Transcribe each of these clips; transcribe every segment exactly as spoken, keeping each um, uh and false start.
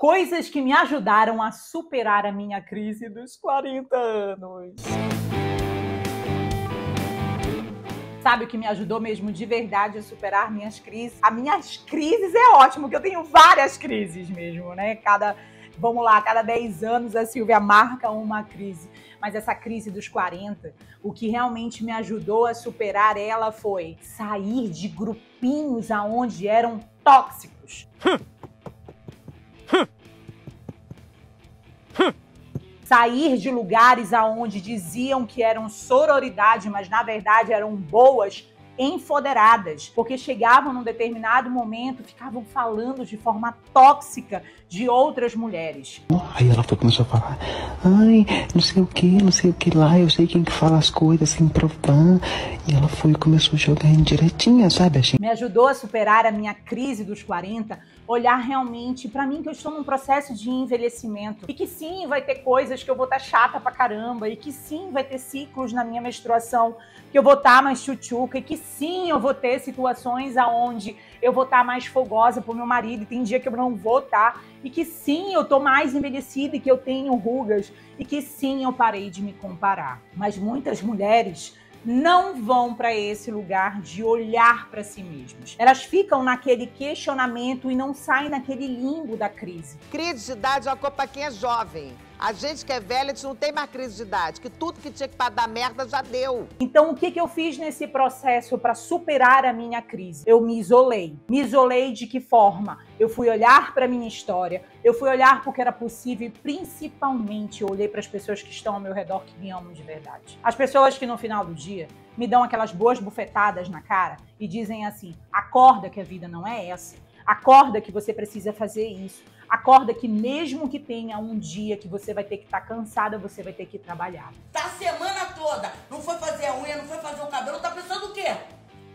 Coisas que me ajudaram a superar a minha crise dos quarenta anos. Sabe o que me ajudou mesmo de verdade a superar minhas crises? As minhas crises é ótimo, que eu tenho várias crises mesmo, né? Cada, vamos lá, cada dez anos a Silvia marca uma crise. Mas essa crise dos quarenta, o que realmente me ajudou a superar ela foi sair de grupinhos aonde eram tóxicos. Sair de lugares aonde diziam que eram sororidade, mas na verdade eram boas enfoderadas, porque chegavam num determinado momento, ficavam falando de forma tóxica de outras mulheres. Aí ela foi, começou a falar, ai, não sei o que, não sei o que lá, eu sei quem que fala as coisas sem provar. E ela foi e começou a jogar indiretinha, sabe? Achei... Me ajudou a superar a minha crise dos quarenta, olhar realmente pra mim que eu estou num processo de envelhecimento e que sim, vai ter coisas que eu vou estar chata pra caramba e que sim, vai ter ciclos na minha menstruação que eu vou estar mais tchutchuca e que sim, eu vou ter situações aonde eu vou estar mais fogosa pro meu marido e tem dia que eu não vou estar e que sim, eu tô mais envelhecida e que eu tenho rugas e que sim, eu parei de me comparar. Mas muitas mulheres não vão para esse lugar de olhar para si mesmas. Elas ficam naquele questionamento e não saem naquele limbo da crise. Crise de idade é uma coisa para quem é jovem. A gente que é velha, a gente não tem mais crise de idade, que tudo que tinha que dar merda já deu. Então, o que, que eu fiz nesse processo para superar a minha crise? Eu me isolei. Me isolei de que forma? Eu fui olhar para minha história, eu fui olhar porque era possível e principalmente eu olhei para as pessoas que estão ao meu redor que me amam de verdade. As pessoas que no final do dia me dão aquelas boas bufetadas na cara e dizem assim, acorda que a vida não é essa, acorda que você precisa fazer isso, acorda que mesmo que tenha um dia que você vai ter que estar cansada, você vai ter que trabalhar. Tá a semana toda, não foi fazer a unha, não foi fazer o cabelo, tá pensando o quê?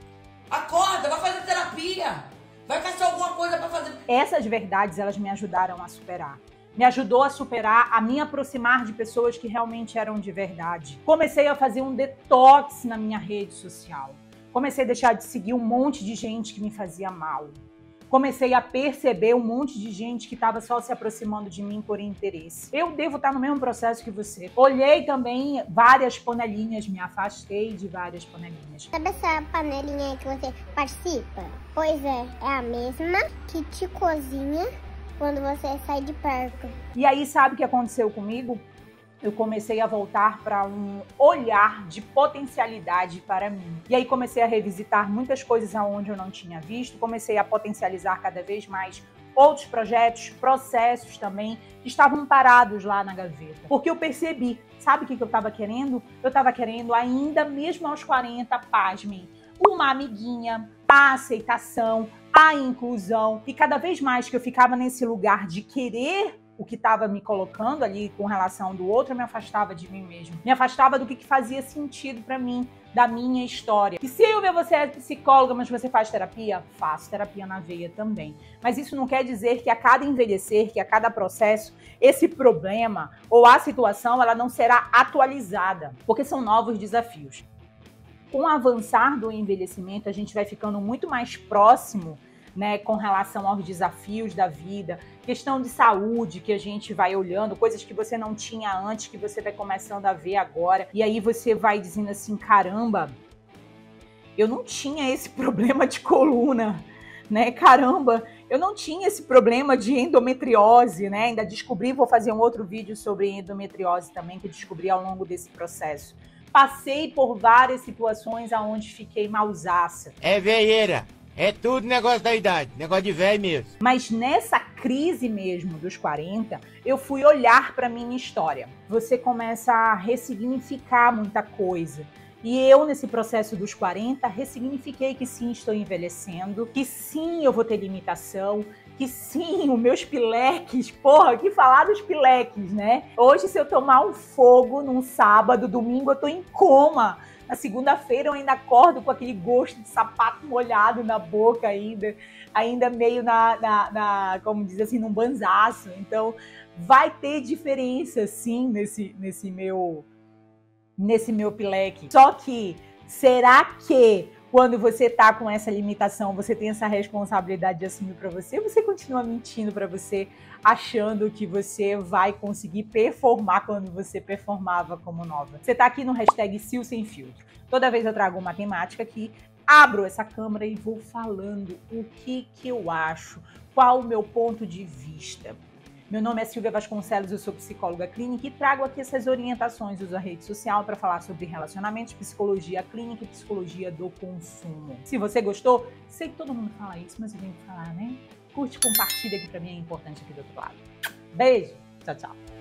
Acorda, vai fazer terapia, vai caçar alguma coisa pra fazer. Essas verdades, elas me ajudaram a superar. Me ajudou a superar, a me aproximar de pessoas que realmente eram de verdade. Comecei a fazer um detox na minha rede social. Comecei a deixar de seguir um monte de gente que me fazia mal. Comecei a perceber um monte de gente que estava só se aproximando de mim por interesse. Eu devo estar no mesmo processo que você. Olhei também várias panelinhas, me afastei de várias panelinhas. Sabe essa panelinha aí que você participa? Pois é, é a mesma que te cozinha quando você sai de perto. E aí, sabe o que aconteceu comigo? Eu comecei a voltar para um olhar de potencialidade para mim. E aí comecei a revisitar muitas coisas aonde eu não tinha visto, comecei a potencializar cada vez mais outros projetos, processos também, que estavam parados lá na gaveta. Porque eu percebi, sabe o que eu estava querendo? Eu estava querendo ainda, mesmo aos quarenta, pasmem, uma amiguinha, a aceitação, a inclusão. E cada vez mais que eu ficava nesse lugar de querer o que estava me colocando ali com relação do outro, eu me afastava de mim mesmo. Me afastava do que, que fazia sentido para mim, da minha história. E Silvia, você é psicóloga, mas você faz terapia? Faço terapia na veia também. Mas isso não quer dizer que a cada envelhecer, que a cada processo, esse problema ou a situação, ela não será atualizada, porque são novos desafios. Com o avançar do envelhecimento, a gente vai ficando muito mais próximo, né, com relação aos desafios da vida, questão de saúde que a gente vai olhando, coisas que você não tinha antes, que você vai começando a ver agora, e aí você vai dizendo assim, caramba, eu não tinha esse problema de coluna, né, caramba, eu não tinha esse problema de endometriose, né, ainda descobri, vou fazer um outro vídeo sobre endometriose também, que eu descobri ao longo desse processo. Passei por várias situações aonde fiquei mausaça. É veieira. É tudo negócio da idade, negócio de velho mesmo. Mas nessa crise mesmo dos quarenta, eu fui olhar para minha história. Você começa a ressignificar muita coisa. E eu, nesse processo dos quarenta, ressignifiquei que sim, estou envelhecendo, que sim, eu vou ter limitação, que sim, os meus pileques, porra, que falar dos pileques, né? Hoje, se eu tomar um fogo num sábado, domingo, eu tô em coma. Na segunda-feira eu ainda acordo com aquele gosto de sapato molhado na boca ainda, ainda meio na, na, na como diz assim, num banzaço. Então, vai ter diferença, sim, nesse, nesse, meu, nesse meu pileque. Só que, será que quando você tá com essa limitação, você tem essa responsabilidade de assumir para você, você continua mentindo para você, achando que você vai conseguir performar quando você performava como nova. Você tá aqui no hashtag Sil Sem Filtro. Toda vez eu trago uma temática aqui, abro essa câmera e vou falando o que que eu acho, qual o meu ponto de vista. Meu nome é Silvia Vasconcelos, eu sou psicóloga clínica e trago aqui essas orientações, uso a rede social para falar sobre relacionamentos, psicologia clínica e psicologia do consumo. Se você gostou, sei que todo mundo fala isso, mas eu tenho que falar, né? Curte, compartilha, que para mim é importante aqui do outro lado. Beijo, tchau, tchau.